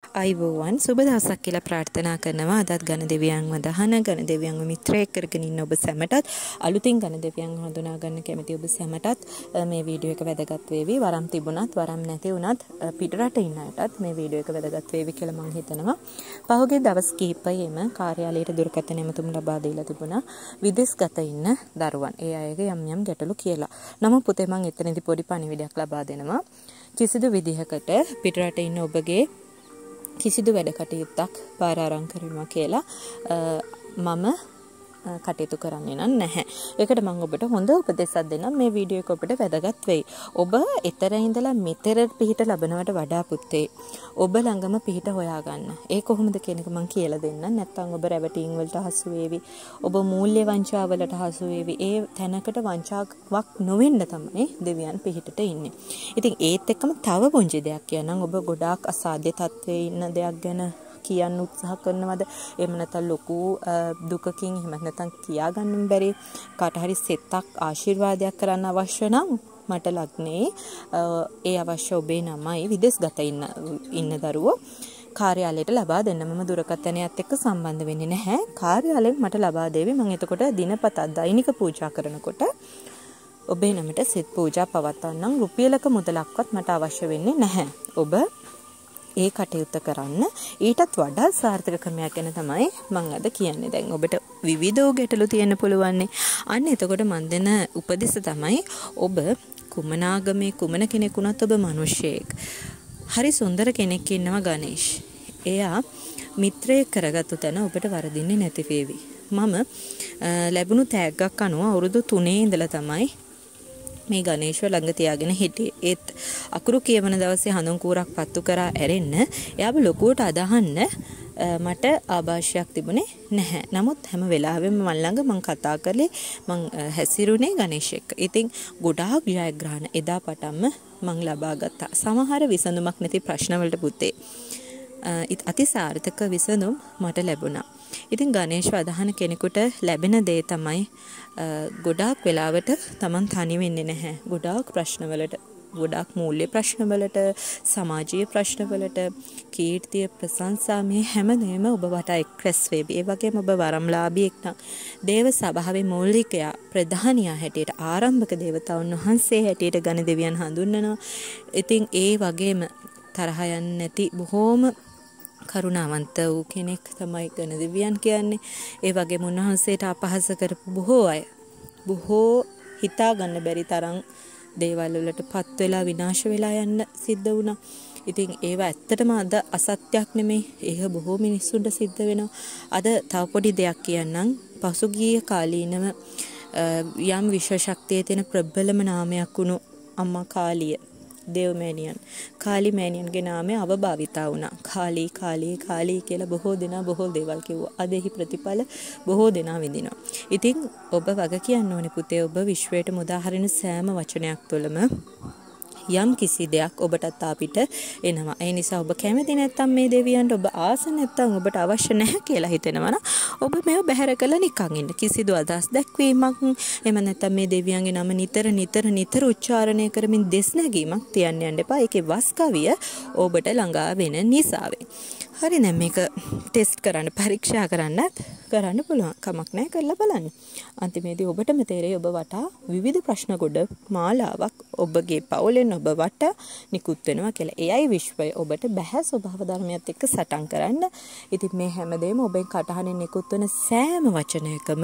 අයිබෝවන් සුබ දවසක් කියලා ප්‍රාර්ථනා කරනවා. අදත් ගණ දෙවියන්ව දහන ගණ දෙවියන්ව මිත්‍රයෙක් කරගෙන ඉන්න ඔබ සැමටත් අලුතින් ගණ දෙවියන් හඳුනා ගන්න කැමති ඔබ සැමටත් මේ වීඩියෝ එක වැදගත් වේවි. වරම් තිබුණත් වරම් නැති වුණත් පිටරට ඉන්න අයටත් මේ වීඩියෝ එක වැදගත් වේවි කියලා මම හිතනවා. පහුගිය දවස් කිහිපයෙම කාර්යාලයට දුරකථන ඇමතුම් ලබා දීලා තිබුණා විදේශගත ඉන්න දරුවන්. ඒ අයගේ යම් යම් ගැටලු කියලා. නමුත් පුතේ මම එතනදී පොඩි පණිවිඩයක් ලබා දෙනවා. කිසිදු විදිහකට පිටරට ඉන්න ඔබගේ කිසිදු වැඩ කටයුත්තක් බාර අරන් කරනවා කියලා මම කටයුතු කරන්නේ නැහැ. ඒකට මම ඔබට හොඳ උපදෙසක් දෙන්නම්. මේ වීඩියෝ එක ඔබට වැදගත් වෙයි. ඔබ ඊතර ඉඳලා මෙතර පිහිට ලබනවට වඩා පුතේ ඔබ ළඟම පිහිට හොයාගන්න. ඒ කොහොමද කියන එක මම කියලා දෙන්නම්. නැත්නම් ඔබ රැවටීම් වලට හසු වේවි. ඔබ මූල්‍ය වංචාවලට හසු වේවි. ඒ තැනකට වංචාවක් නොවෙන්න තමයි දෙවියන් පිහිටට ඉන්නේ. ඉතින් ඒත් එක්කම තව පුංචි දෙයක් කියනනම් ඔබ ගොඩාක් අසාධ්‍ය තත්ත්වයේ ඉන්න දෙයක් ගැන කියන්න උත්සාහ කරනවද? එහෙම නැත්නම් ලොකු දුකකින් එහෙම නැත්නම් කියා ගන්න බැරි කාට හරි සෙත්තක් ආශිර්වාදයක් කරන්න අවශ්‍ය නම් මට ලග්නේ ඒ අවශ්‍ය ඔබේ නමයි විදේශගත ඉන්න දරුවෝ කාර්යාලයට ලබා දෙන්න. මම දුරකථනයත් එක්ක සම්බන්ධ වෙන්නේ නැහැ. කාර්යාලයෙන් මට ලබා දෙවි. මම එතකොට දිනපතා දෛනික පූජා කරනකොට ඔබේ නමට සෙත් පූජා පවත්වන්නම්. රුපියලක මුදලක්වත් මට අවශ්‍ය වෙන්නේ නැහැ. ඔබ ඒ කටයුත්ත කරන්න. ඊටත් වඩා සාර්ථක ක්‍රමයක් ගැන තමයි මම අද කියන්නේ. දැන් ඔබට විවිධ ගැටලු තියෙන්න පුළුවන්. අන්න එතකොට මම දෙන උපදෙස තමයි ඔබ කුමන ආගමේ කුමන කෙනෙක් වුණත් ඔබ මිනිහෙක්. හරි සුන්දර කෙනෙක් ඉන්නවා ගණේෂ්. එයා මිත්‍රයෙක් කරගත්තු තැන ඔබට වරදින්නේ නැති වේවි. මම ලැබුණු තෑග්ගක් අනුව අවුරුදු 3 ඉඳලා තමයි මේ ගණේෂව ළඟ තියාගෙන හිටියේ. ඒත් අකුරු කියවන දවසේ හඳුන් කූරක් පත්තු කරා ඇරෙන්න එයාව ලොකුවට අදහන්න මට ආభాෂයක් තිබුණේ නැහැ. නමුත් හැම වෙලාවෙම මම ළඟ මං කතා කරලේ මං හැසිරුනේ ගණේෂ් එක්ක. ඉතින් ගොඩාක් ජයග්‍රහණ එදා පටන්ම මං ලබා ගත්තා. සමහර විසඳුමක් නැති ප්‍රශ්න වලට පුතේ අති සාර්ථක විසඳුම් මට ලැබුණා. ඉතින් ගණේෂව අදහන කෙනෙකුට ලැබෙන දේ තමයි ගොඩාක් වෙලාවට Taman තනි වෙන්නේ නැහැ. ගොඩාක් ප්‍රශ්නවලට, ගොඩාක් මූල්‍ය ප්‍රශ්නවලට, සමාජීය ප්‍රශ්නවලට, කීර්තිය, ප්‍රශංසා මේ හැමදේම ඔබ වටා එක්රැස් වේවි. ඒ වගේම ඔබ වරම්ලාභියෙක් නම් දේව සභාවේ මූලිකයා, ප්‍රධානියා හැටියට, ආරම්භක දේවතාවුන් වහන්සේ හැටියට ගණ දෙවියන් හඳුන්වනවා. ඉතින් ඒ වගේම තරහ යන්නේ නැති බොහෝම කරුණාවන්ත වූ කෙනෙක් තමයි ගණ දෙවියන් කියන්නේ. ඒ වගේම උන්වහන්සේට අපහාස කරපු බොහෝ අය බොහෝ හිතා ගන්න බැරි තරම් දේවල් වලට පත් වෙලා විනාශ වෙලා යන්න සිද්ධ වුණා. ඉතින් ඒව ඇත්තටම අද අසත්‍යක් නෙමෙයි. ඒක බොහෝ මිනිස්සුන්ට සිද්ධ වෙනවා. අද තව පොඩි දෙයක් කියන්නම්. පසුගිය කාලීනව යම් විශ්ව ශක්තියේ තියෙන ප්‍රබලම නාමයක් වුණු අම්මා කාලිය දේවමෑණියන් කාලි මෑණියන්ගේ නාමය අවභාවිතා වුණා. කාලී කියලා බොහෝ දෙනා බොහෝ දේවල් කිව්වා. අදෙහි ප්‍රතිඵල බොහෝ දෙනා විඳිනවා. ඉතින් ඔබ වග කියන්න ඕනේ පුතේ. ඔබ විශ්වයට මුදාහරින සෑම වචනයක් තුළම යම් කිසි දෙයක් ඔබටත් අපිට එනවා. ඒ නිසා ඔබ කැමති නැත්තම් මේ දෙවියන්ට ඔබ ආස නැත්තම් ඔබට අවශ්‍ය නැහැ කියලා හිතෙනවා නම් ඔබ මේව බැහැර කළා නිකන් ඉන්න. කිසිදු අදහස් දැක්වීමක් එහෙම නැත්තම් මේ දෙවියන්ගේ නම නිතර උච්චාරණය කරමින් දෙස් නැගීමක් තියන්න යන්න එපා. ඒකේ වස් කවිය ඔබට ළඟා වෙන නිසාවෙන්. හරි දැන් මේක ටෙස්ට් කරන්න පරීක්ෂා කරන්නත් කරන්න පුළුවන්. කමක් නැහැ කරලා බලන්න. අන්තිමේදී ඔබටම තේරෙයි ඔබ වටා විවිධ ප්‍රශ්න ගොඩ මාලාවක් ඔබගේ පවුලෙන් ඔබ වට නිකුත් වෙනවා කියලා. එයයි විශ්වය ඔබට බැහැ ස්වභාව ධර්මයත් එක්ක සටන් කරන්න. ඉතින් මේ හැමදේම ඔබෙන් කටහඬින් නිකුත් වෙන සෑම වචනයකම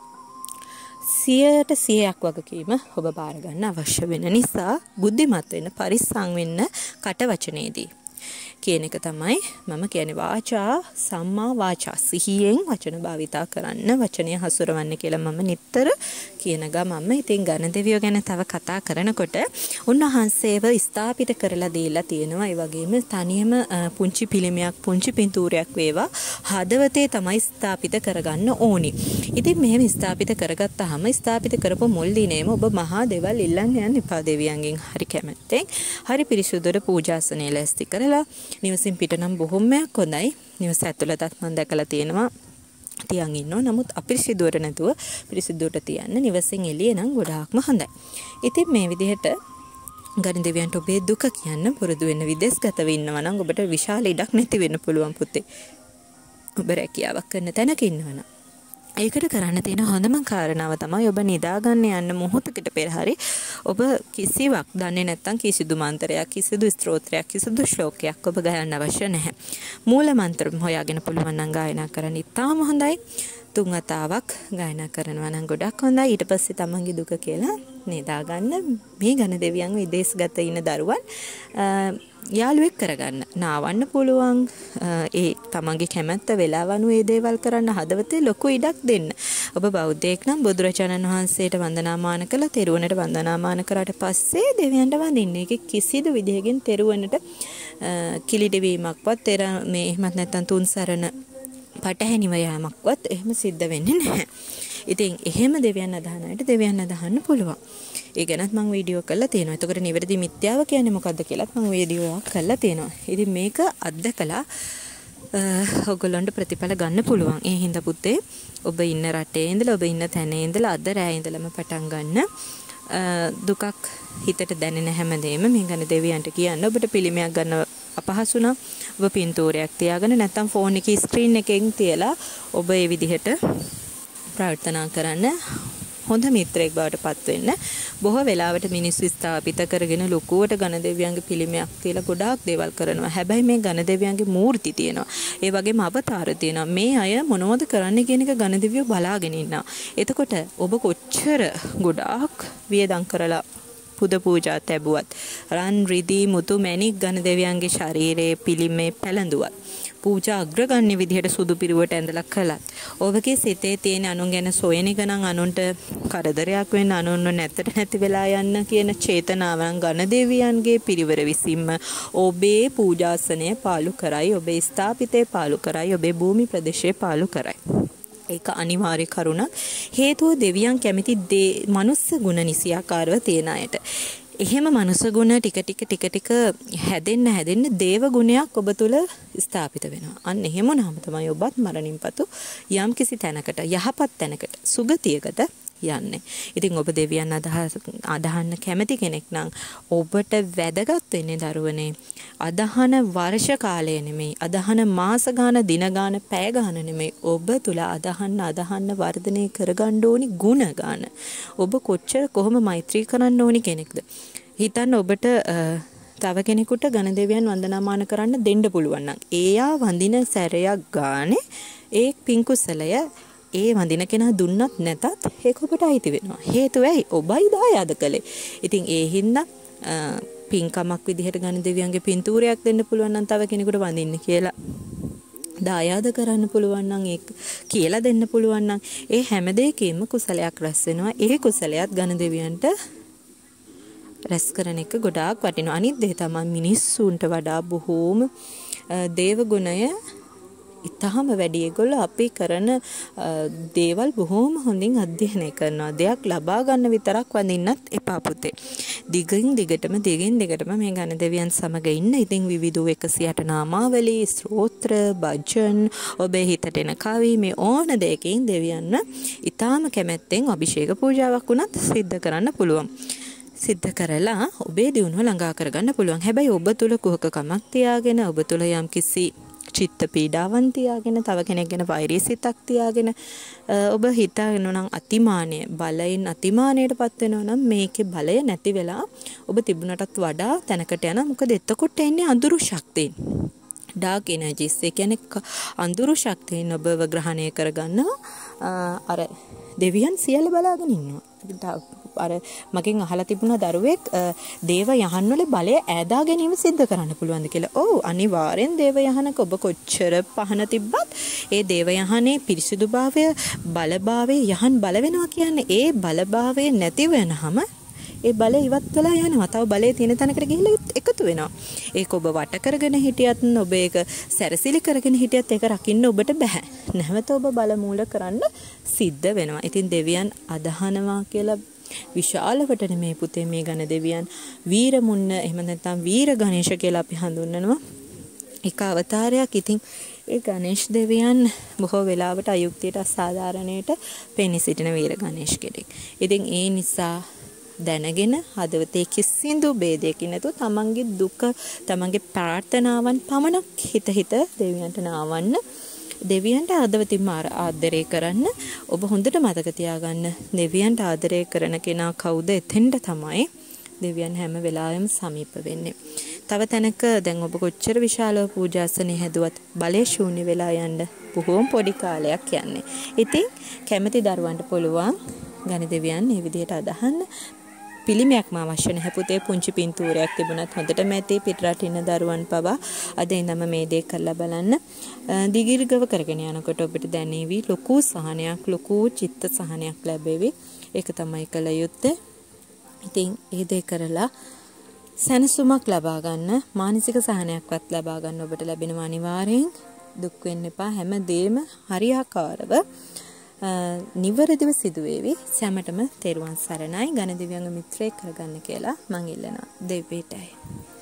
100% වගකීම ඔබ බාර ගන්න අවශ්‍ය වෙන නිසා බුද්ධිමත් වෙන්න, පරිස්සම් වෙන්න කට වචනේදී කියන එක තමයි මම කියන්නේ. වාචා සම්මා වාචා, සිහියෙන් වචන භාවිතා කරන්න, වචනය හසුරවන්න කියලා මම නිතර කියන ගමම. ඉතින් ගණ දෙවියෝ ගැන තව කතා කරනකොට උන්වහන්සේව ස්ථාපිත කරලා දීලා තියෙනවා. ඒ වගේම තනියම පුංචි පිළිමයක්, පුංචි පින්තූරයක් වේවා හදවතේ තමයි ස්ථාපිත කරගන්න ඕනි. ඉතින් මෙහෙම ස්ථාපිත කරගත්තාම ස්ථාපිත කරපු මුල් දිනේම ඔබ මහා දේවල් ඉල්ලන්න යන්න එපා. දෙවියන්ගෙන් හරි කැමැත්තෙන් හරි පිරිසුදුට පූජාසනය ලැස්ති කරලා නිවසින් පිට නම් බොහොමයක් හොඳයි. නිවස ඇතුළතත් මම දැකලා තියෙනවා තියන් ඉන්නවා. නමුත් අපිරිසිදුවට නැතුව පිරිසිදුවට තියන්න. නිවසින් එළියේ නම් ගොඩාක්ම හොඳයි. ඉතින් මේ විදිහට ගණ දෙවියන්ට ඔබේ දුක කියන්න පුරුදු වෙන්න. විදේශගතව ඉන්නවා නම් ඔබට විශාල ඉඩක් නැති වෙන්න පුළුවන් පුතේ. ඔබ රැකියාවක් කරන තැනක ඉන්නවා නම් ඒකට කරන්න තියෙන හොඳම කාරණාව තමයි ඔබ නිදාගන්න යන්න මොහොතකට පෙර හරි ඔබ කිසිවක් දන්නේ නැත්නම් කිසිදු මන්ත්‍රයක් කිසිදු ස්තෝත්‍රයක් කිසිදු ශ්ලෝකයක් ඔබ ගයන්න අවශ්‍ය නැහැ. මූල මන්ත්‍ර හොයාගෙන පුළුවන් නම් ගායනා කරන්න ඉතාම හොඳයි. 3 වතාවක් ගායනා කරනවා නම් ගොඩක් හොඳයි. ඊට පස්සේ තමන්ගේ දුක කියලා නිදාගන්න මේ ගණ දෙවියන් විදේශගත ඉන්න දරුවන් යාළුවෙක් කරගන්න. නාවන්න පුළුවන්. ඒ තමන්ගේ කැමැත්ත වෙලාවනු ඒ දේවල් කරන්න හදවතේ ලොකු ඉඩක් දෙන්න. ඔබ බෞද්ධයෙක් නම් බුදුරජාණන් වහන්සේට වන්දනාමාන කළා, තෙරුවනට වන්දනාමාන කරාට පස්සේ දෙවියන්ට වඳින්න. ඒක කිසිදු විදිහකින් තෙරුවනට කිලිඩවීමක්වත් මේ එහෙමත් නැත්නම් තුන් සරණ පටහැනිව යාමක්වත් එහෙම සිද්ධ වෙන්නේ නැහැ. ඉතින් එහෙම දෙවියන් අදහන අයට දෙවියන් අදහන්න පුළුවන්. ඒ ගැනත් මම වීඩියෝ කරලා තියෙනවා. එතකොට නිවැරදි මිත්‍යාව කියන්නේ මොකද්ද කියලාත් මම වීඩියෝ එකක් කරලා තියෙනවා. ඉතින් මේක අත්දකලා ඔයගොල්ලන්ට ප්‍රතිඵල ගන්න පුළුවන්. ඒ හින්දා පුතේ ඔබ ඉන්න රටේ ඉඳලා ඔබ ඉන්න තැනේ ඉඳලා අද රෑ ඉඳලම පටන් ගන්න. දුකක් හිතට දැනෙන හැමදේම මේ ගණ දෙවියන්ට කියන්න. ඔබට පිළිමයක් ගන්න අපහසු නම් ඔබ පින්තූරයක් තියාගෙන නැත්නම් ෆෝන් එකේ ස්ක්‍රීන් එකෙන් තියලා ඔබ ඒ විදිහට ප්‍රාර්ථනා කරන්න. හොඳ මිත්‍රයෙක් බවට පත් වෙන්න. බොහෝ වෙලාවට මිනිස්සු ස්ථාපිත කරගෙන ලොකුවට ගණ දෙවියන්ගේ පිළිමයක් තියලා ගොඩාක් දේවල් කරනවා. හැබැයි මේ ගණ දෙවියන්ගේ මූර්ති තියෙනවා. ඒ වගේම අවතාර තියෙනවා. මේ අය මොනවද කරන්නේ කියන එක ගණ දෙවියෝ බලාගෙන ඉන්නවා. එතකොට ඔබ කොච්චර ගොඩාක් වියදම් කරලා පුද පූජා තැබුවත් රන් රිදී මුතු මැණික් ගණ දෙවියන්ගේ ශරීරයේ පිළිමේ පැලඳුවත් පූජා අග්‍රගණ්‍ය විදිහට සුදු පිරුවට ඇඳලා කළත් ඔබගේ සිතේ තියෙන අනුන් ගැන සොයන එක නම් අනුන්ට කරදරයක් වෙන්න අනුන්ව නැත්තට නැති වෙලා යන්න කියන චේතනාවන් ගණ දෙවියන්ගේ පිරිවර විසින්ම ඔබේ පූජාසනය පාලු කරයි, ඔබේ ස්ථාපිතේ පාලු කරයි, ඔබේ භූමි ප්‍රදේශයේ පාලු කරයි. ඒක අනිවාර්ය කරුණක්. හේතුව දෙවියන් කැමති මනුස්ස ගුණ නිසියාකාරව තියෙන අයට. එහෙම මනුස්ස ගුණ ටික හැදෙන්න දේව ගුණයක් ඔබ තුල ස්ථාපිත වෙනවා. අන්න එහෙම වුණාම තමයි ඔබත් මරණින් පසු යම්කිසි තැනකට යහපත් තැනකට සුගතියකට යන්නේ. ඉතින් ඔබ දෙවියන් අදහන්න කැමති කෙනෙක් නම් ඔබට වැදගත් වෙන්නේ දරුවනේ අදහන වර්ෂ කාලය නෙමෙයි, අදහන මාස ගාන, දින ගාන, පැය ගාන නෙමෙයි. ඔබ තුල අදහන්න වර්ධනය කරගන්න ඕනි ගුණ ගාන. ඔබ කොහොම මෛත්‍රී කරන්න ඕනි කෙනෙක්ද? හිතන්න ඔබට තව කෙනෙකුට ගණ දෙවියන් වන්දනාමාන කරන්න දෙන්න පුළුවන් නම් එයා වඳින සැරයක් ගානේ ඒ පින්කුසලය ඒ වඳින කෙනා දුන්නත් නැතත් ඒක ඔබට අයිති වෙනවා. හේතුව ඇයි? ඔබයි දායාද කළේ. ඉතින් ඒ හින්දා පින්කමක් විදිහට ගණ දෙවියන්ගේ පින්තූරයක් දෙන්න පුළුවන් නම් තව කෙනෙකුට වඳින්න කියලා දායාද කරන්න පුළුවන් නම් ඒක කියලා දෙන්න පුළුවන් නම් ඒ හැම දෙයකින්ම කුසලයක් රැස් වෙනවා. ඒ කුසලයක් ගණ දෙවියන්ට රැස් කරන එක ගොඩාක් වටිනවා. අනිත් දේ තමයි මිනිස්සුන්ට වඩා බොහෝම දේව ගුණය ඉතාම වැඩි. ඒගොල්ලෝ අපි කරන දේවල් බොහොම හොඳින් අධ්‍යයනය කරනවා. දෙයක් ලබා ගන්න විතරක් වඳින්නත් එපා පුතේ. දිගින් දිගටම මේ ගණ දෙවියන් සමග ඉන්න. ඉතින් විවිධ 108 නාමාවලි, ස්තෝත්‍ර, භජන්, ඔබේ හිතට එන කවි මේ ඕන දෙයකින් දෙවියන්ව ඉතාම කැමැත්තෙන් අභිෂේක පූජාවක් වුණත් සිද්ධ කරන්න පුළුවන්. සිද්ධ කරලා ඔබේ දියුණුව ළඟා කරගන්න පුළුවන්. හැබැයි ඔබ තුල කුහකකමක් තියාගෙන, ඔබ තුල යම්කිසි චිත්ත පීඩාවන් තියාගෙන, තව කෙනෙක් ගැන වෛරී සිතක් තියාගෙන ඔබ හිතාගෙන නම් අතිමානය බලයෙන් අතිමානයටපත් වෙනවා නම් මේකේ බලය නැති වෙලා ඔබ තිබුණටත් වඩා තැනකට යනවා. මොකද එතකොට එන්නේ අඳුරු ශක්තියින්. Dark energies. ඒ කියන්නේ අඳුරු ශක්තියින් ඔබව ග්‍රහණය කරගන්නවා. අර දෙවියන් සියල්ල බලාගෙන ඉන්නවා. අර මගෙන් අහලා තිබුණා දරුවෙක් දේව යහන් වල බලය ඈදා ගැනීම සිද්ධ කරන්න පුළුවන්ද කියලා. ඔව් අනිවාර්යෙන් දේව යහනක ඔබ කොච්චර පහන තිබ්බත් ඒ දේව යහනේ පිරිසිදුභාවය බලභාවය යහන් බල වෙනවා කියන්නේ ඒ බලභාවය නැති වෙනහම ඒ බලය ඉවත් වෙලා යනවා. තව බලය තියෙන තැනකට ගිහිල්ලා එකතු වෙනවා. ඒක ඔබ වට කරගෙන හිටියත් ඔබ ඒක සැරසිලි කරගෙන හිටියත් ඒක රකින්න ඔබට බෑ. නැවත ඔබ බල මූල කරන්න සිද්ධ වෙනවා. ඉතින් දෙවියන් අදහනවා කියලා විශාලවට නෙමේ පුතේ මේ ගණ දෙවියන් වීර මුන්න එහෙම නැත්නම් වීර ගණේශ කියලා අපි හඳුන්වනවා. එක අවතාරයක්. ඉතින් ඒ ගණේශ දෙවියන් බොහෝ වෙලාවට අයුක්තියට අසාධාරණයට පෙනී සිටින වීර ගණේශ කෙනෙක්. ඉතින් ඒ නිසා දැනගෙන හදවතේ කිසිදු ભેදයකින් නැතුව තමන්ගේ දුක තමන්ගේ ප්‍රාර්ථනාවන් පමණක් හිත දෙවියන්ට නාවන්න දෙවියන්ට හදවතින්ම ආදරය කරන්න ඔබ හොඳට මතක තියාගන්න දෙවියන්ට ආදරය කරන කෙනා කවුද එතෙන්ට තමයි දෙවියන් හැම වෙලාවෙම සමීප වෙන්නේ. තව තැනක දැන් ඔබ කොච්චර විශාලව පූජාසනෙ හැදුවත් බලේ ශූන්‍ය වෙලා යන්න බොහෝම පොඩි කාලයක් යන්නේ. ඉතින් කැමති දරුවන්ට පුළුවන් ගණ දෙවියන් මේ විදිහට අදහන්න. පිළිමයක්ම අවශ්‍ය නැහැ පුතේ. පුංචි පින්තූරයක් තිබුණත් හොඳටම ඇති. පිටරට ඉන්න දරුවන් පවා අද ඉඳන්ම මේ දේ කරලා බලන්න. දිගිර්ගව කරගෙන යනකොට ඔබට දැනේවි ලොකු සහනයක්, ලොකු චිත්ත සහනයක් ලැබෙවි. ඒක තමයි කල යුත්තේ. ඉතින් ඒ දේ කරලා සැනසුමක් ලබා ගන්න, මානසික සහනයක්වත් ලබා ගන්න ඔබට ලැබෙනවා. අනිවාර්යෙන් දුක් වෙන්න එපා. හැම දෙයක්ම හරියාකාරව නිවැරදිව සිදුවේවි. සැමටම තෙරුවන් සරණයි. ගණ දෙවියන්ගේ මිත්‍රයෙක් කරගන්න කියලා මං ඉල්ලනවා. දෙවියටයි.